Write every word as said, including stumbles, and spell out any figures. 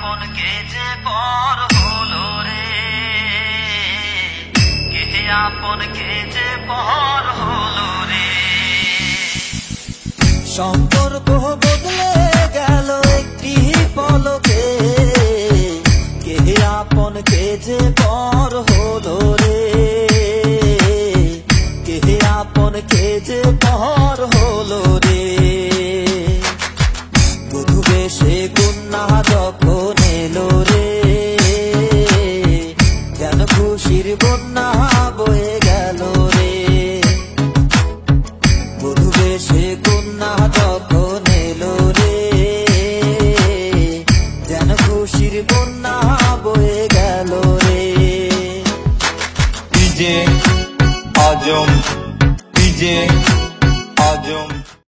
আপন কে যে পর হলো রে, কে আপন কে যে পর হলো রে। সম্পর্ক বদলে গেল একটি পলকে, কে আপন কে যে পর হলো রে, কে আপন কে যে পর হলো রে। বধূ বেশে কন্যা যখন এলো রে, যেন খুশির বন্যা বয়ে গেল রে। বধূ বেশে কন্যা যখন এলো রে, যেন খুশির বন্যা বয়ে গেল রে। ডিজে আজম, ডিজে আজম।